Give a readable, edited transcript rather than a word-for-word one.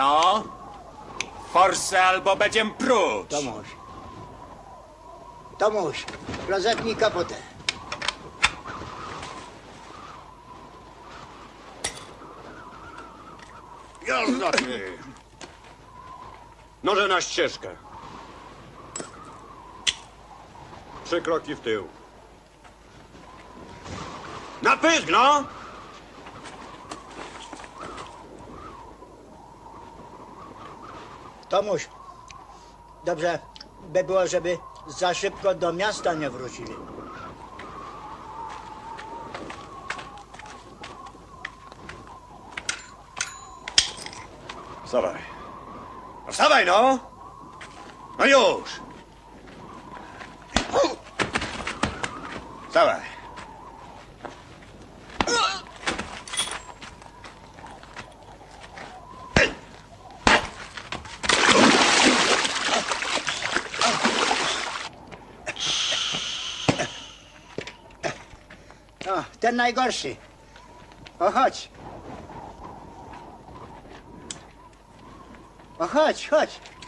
No, forsę albo będziem pruć. Tomuś, rozepnij kapotę. Jazda ty! Noże na ścieżkę. 3 kroki w tył. Na pysk, no! Tomuś, dobrze by było, żeby za szybko do miasta nie wrócili. Wstawaj. No wstawaj, no! No już! Wstawaj. No, ten najgorszy. O, chodź. O, chodź, chodź.